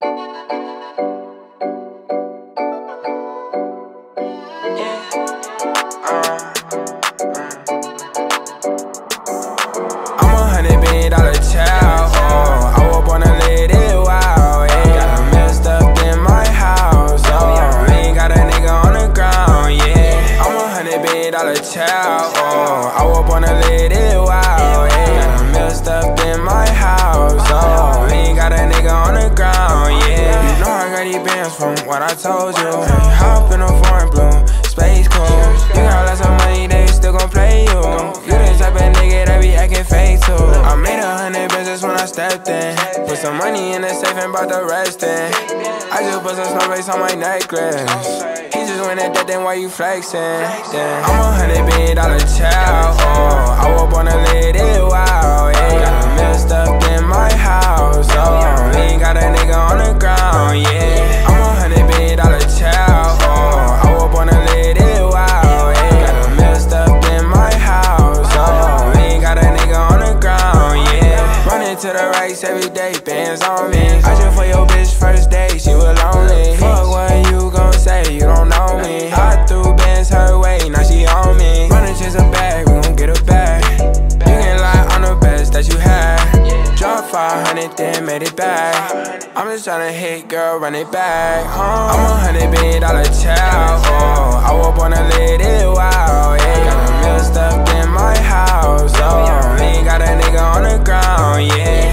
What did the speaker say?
$100 child, oh, I was born to live it wild, yeah. Got a messed up in my house, oh, ain't got a nigga on the ground, yeah. I'm $100 child, oh, I was born to live it wild, yeah. Got a messed up in my house, oh, ain't got a nigga on the ground, yeah. You know I got these bands from what I told you. Hop in a foreign blue, space cool. You got lots of money, they still gon' play you. You the type of nigga that be acting fake too. I made 100 business when I stepped in. Put some money in the safe and brought the rest in. I just put some snowflakes on my necklace. He just went at that, then why you flexing? Yeah. I'm $100 child, oh, I was born to live it wild, yeah. Got a messed up in my house, oh, ain't got a nigga on the ground, yeah. I'm $100 child, oh, I was born to live it wild, yeah. Got a messed up in my house, oh, ain't got a nigga on the ground, yeah. Running to the race every day, bands on me. I just for your bitch first day, she was lonely. Fuck what you gon' say, you don't know me. I threw bands her way, now she on me. Running chase a bag, we gon' get her back. You can lie on the best that you had. Drop 500, then made it back. I'm just tryna hit, girl, run it back. I'm $100 child, oh, I was born to live it wild, yeah. Got a messed up in my house, oh, ain't got a nigga on the ground, yeah.